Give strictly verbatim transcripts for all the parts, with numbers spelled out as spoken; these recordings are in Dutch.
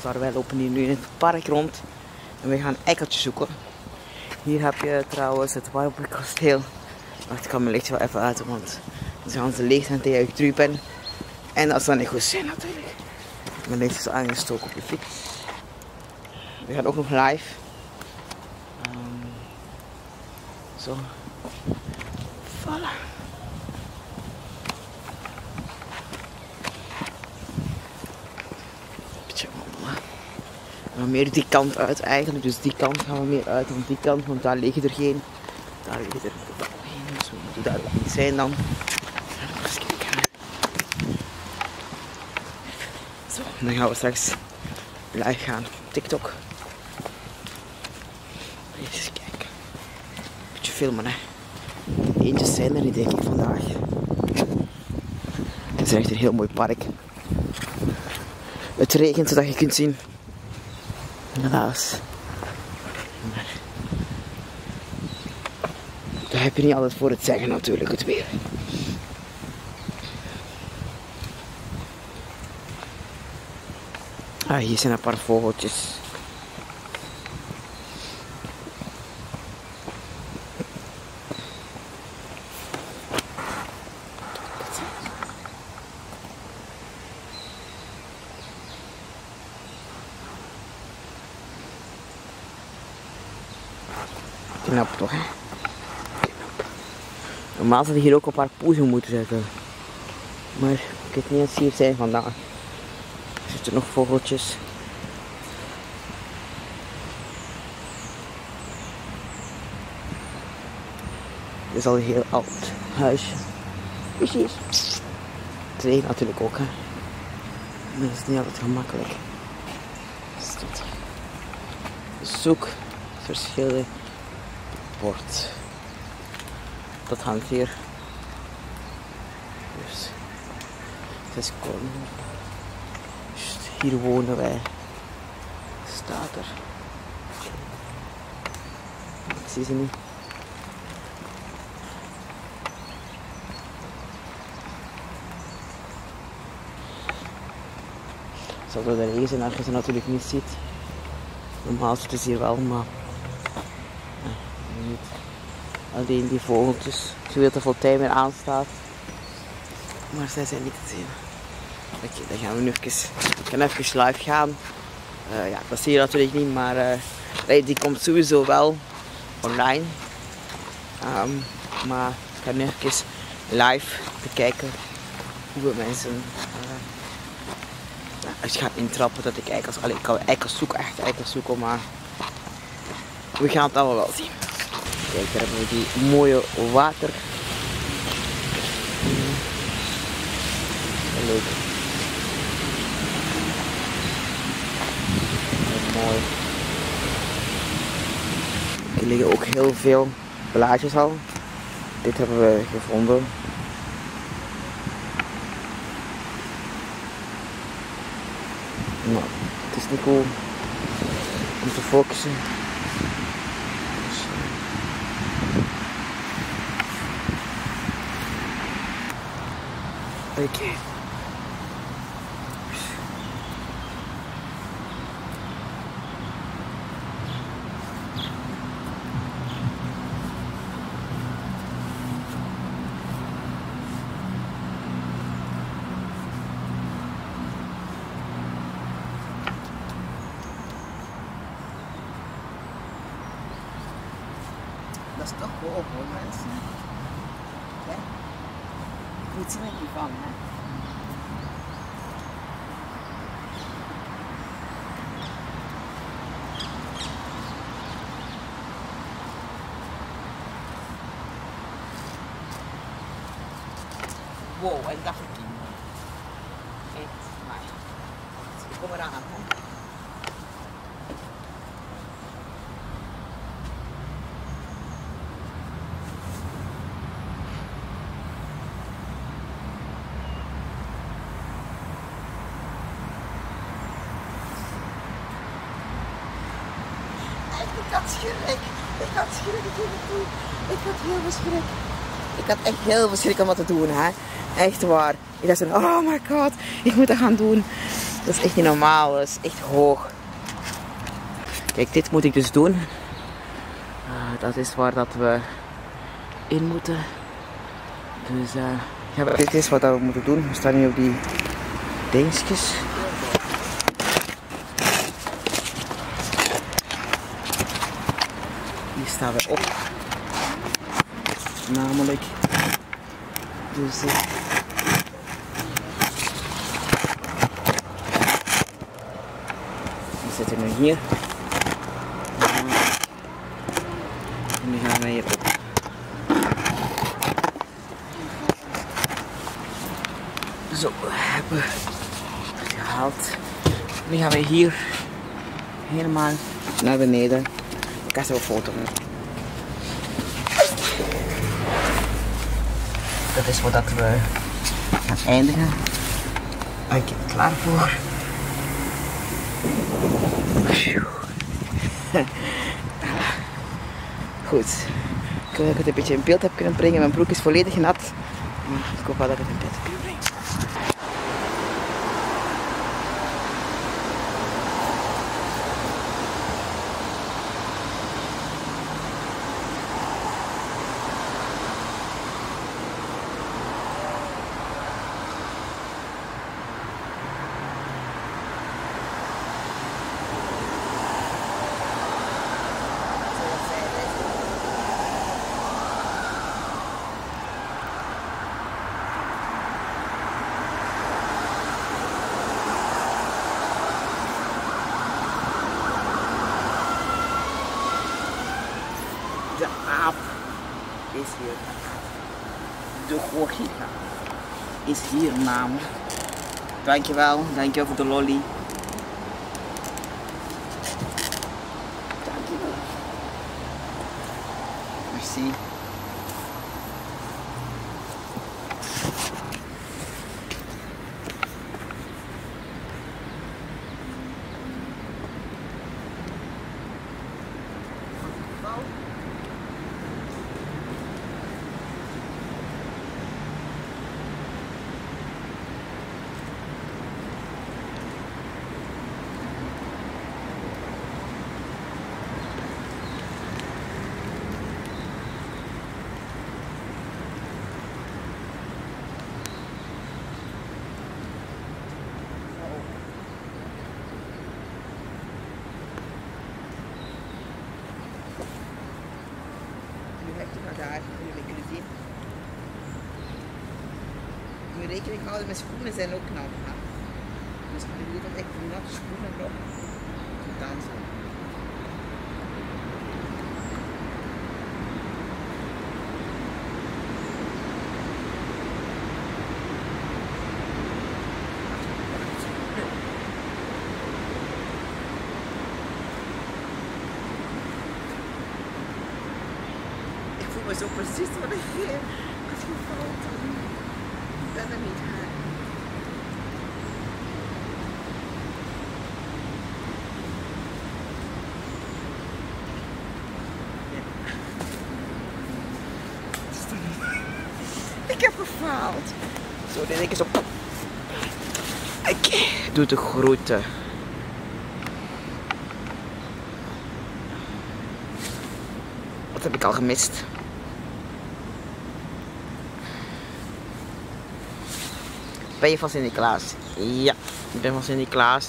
daar. Wij lopen hier nu in het park rond. En we gaan eikeltjes zoeken. Hier heb je trouwens het Warburg-kasteel. Wacht, ik kan mijn lichtje wel even uit, want dan gaan ze leeg zijn tegen ik terug ben. En dat zal niet goed zijn natuurlijk. Mijn licht is aangestoken op de fiets. We gaan ook nog live. Um, zo. Voilà. We gaan meer die kant uit eigenlijk, dus die kant gaan we meer uit dan die kant, want daar liggen er geen. Daar liggen er totaal geen, dus we moeten daar ook niet zijn dan. Eens kijken. Zo, en dan gaan we straks live gaan op TikTok. Even kijken. Een beetje filmen, hè. Eentjes zijn er niet, denk ik, vandaag. Het is echt een heel mooi park. Het regent zodat je kunt zien. Helaas. Maar daar heb je niet altijd voor het zeggen natuurlijk, het weer. Ah, hier zijn een paar vogeltjes. Knap toch, hè? Knap. Normaal zou hier ook een paar poezen moeten zetten. Maar ik weet niet eens hier zijn vandaag. Er zitten nog vogeltjes. Dit is al een heel oud huisje. Precies. Het regent natuurlijk ook, hè? Dat is niet altijd gemakkelijk. Zoek verschillende bord. Dat hangt hier. Dus het is koning. Just hier wonen wij. Staat er. Ik zie ze niet. Zal door de regen zijn als je ze natuurlijk niet ziet. Normaal zitten ze hier wel, maar nee, niet. Alleen die vogeltjes, ik weet dat veel tijd meer aanstaat. Maar zij zijn niet te zien. Oké, okay, dan gaan we nu even, ik kan even live gaan. Uh, ja, dat zie je natuurlijk niet, maar uh, die komt sowieso wel online. Um, maar ik ga nu even live bekijken hoe we mensen uh, nou, als je gaat intrappen dat ik eikels, allee, ik kan eikels zoeken, echt eikels zoeken, maar we gaan het allemaal wel zien. Kijk, daar hebben we die mooie water. Leuk. Mooi. Er liggen ook heel veel blaadjes al. Dit hebben we gevonden. Nou, het is niet cool om te focussen. Oké. Okay. Dat is toch wel op hoor mensen. Kijk. Ik moet zien wat je van hè. Wow, en dat verkeer. Echt, maar. Kom eraan hè. Ik had schrik. Ik had schrik. Ik had heel veel schrik. Ik had echt heel veel schrik om wat te doen, hè. Echt waar. Ik dacht zo, oh my god, ik moet dat gaan doen. Dat is echt niet normaal, dat is echt hoog. Kijk, dit moet ik dus doen. Uh, dat is waar dat we in moeten. Dus uh, ja, dit is wat we moeten doen. We staan nu op die dingetjes. Hier staan we op. Namelijk. Dus uh, we zitten nu hier. En nu gaan we hier op. Zo, hebben we het gehaald. Nu gaan we hier helemaal naar beneden. Ik ga zo een foto maken. Dat is wat we gaan eindigen. Ik ben er klaar voor. Goed. Ik hoop dat ik het een beetje in beeld heb kunnen brengen. Mijn broek is volledig nat. Maar ik hoop wel dat ik het in beeld heb kunnen brengen. De aap is hier. De gorilla is hier namelijk. Dankjewel, dankjewel voor de lolly. Dankjewel. Merci. Daar jullie mee kunnen zien. Je moet rekening houden, mijn schoenen zijn ook nat. Dus ik bedoel dat ik natte schoenen nog te dansen. Maar zo precies wat ik hier had gevallen. Ik ben er niet aan. Ik heb gefaald. Zo, dit is op. Ik doe de groeten. Wat heb ik al gemist? Ben je van Sinterklaas? Ja, ik ben van Sinterklaas.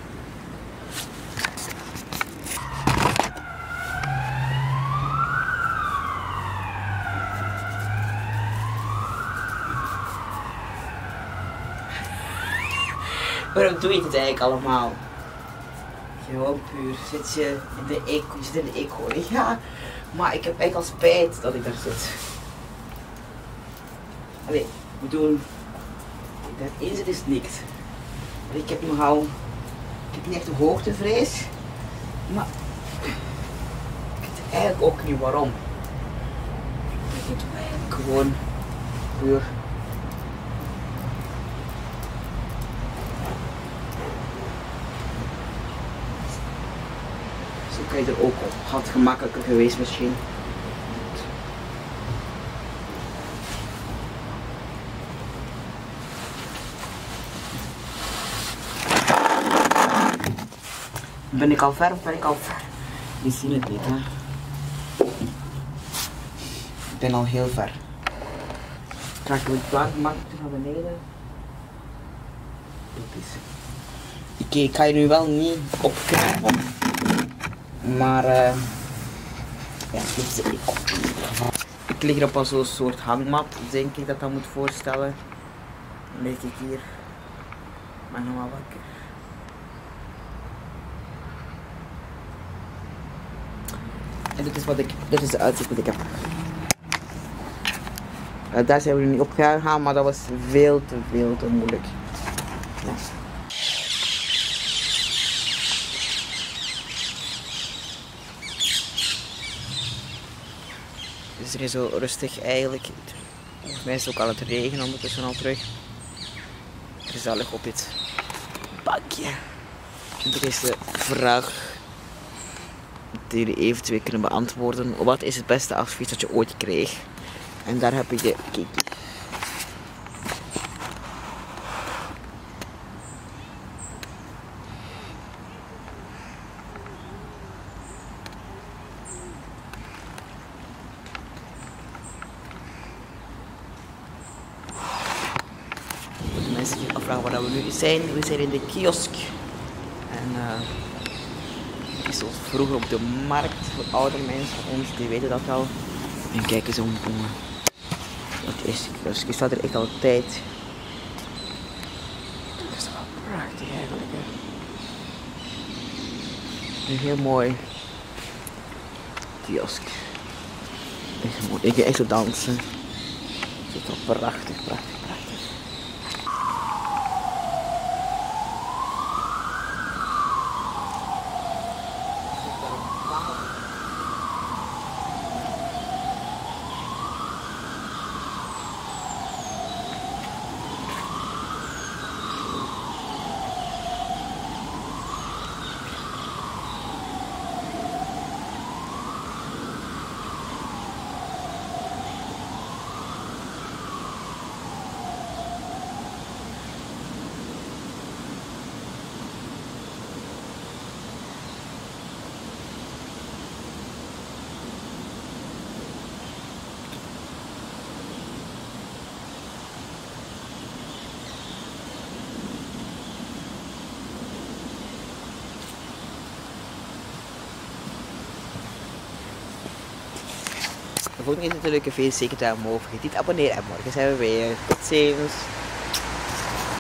Waarom doe je dit eigenlijk allemaal? Gewoon puur. Zit je in de eco? Je zit in de eco. Ja, maar ik heb echt al spijt dat ik daar zit. Allee, ik bedoel. Daarin zit is niks. Ik heb nogal, ik heb niet echt een hoogtevrees, maar ik weet eigenlijk ook niet waarom. Ik doe eigenlijk gewoon puur. Zo kan je er ook op. Had gemakkelijker geweest misschien. Ben ik al ver of ben ik al ver? Je ziet het niet, hè? Ik ben al heel ver. Ga ik het water maken naar beneden? Dit is. Oké, okay, ik ga je nu wel niet opkrijgen. Maar uh, ja, dit is ik. Ik lig hier op al zo'n soort hangmat, denk ik dat dat moet voorstellen. Dan lig ik hier. Maar helemaal wakker. En dit is wat ik, dit is de uitzicht wat ik heb. Uh, daar zijn we nu niet op gegaan, maar dat was veel te veel te moeilijk. Ja. Het is hier zo rustig eigenlijk. Volgens mij is het ook aan het regenen ondertussen al terug. Gezellig op dit bakje. En dit is de vraag die jullie eventueel kunnen beantwoorden. Wat is het beste advies dat je ooit kreeg? En daar heb je Kiki. Voor de mensen die afvragen waar we nu zijn, we zijn in de kiosk. En uh, zoals vroeger op de markt voor oude mensen van ons, die weten dat al. En kijk eens om. om Wat is die kiosk? Die staat er echt al een tijd. Dat is wel prachtig eigenlijk. Hè? Een heel mooi kiosk. Echt mooi. Ik ga echt zo dansen. Het is wel prachtig, prachtig, prachtig. Vond je dit een leuke video? Zeker duim omhoog. Vergeet niet te abonneren en morgen zijn we weer. Tot ziens.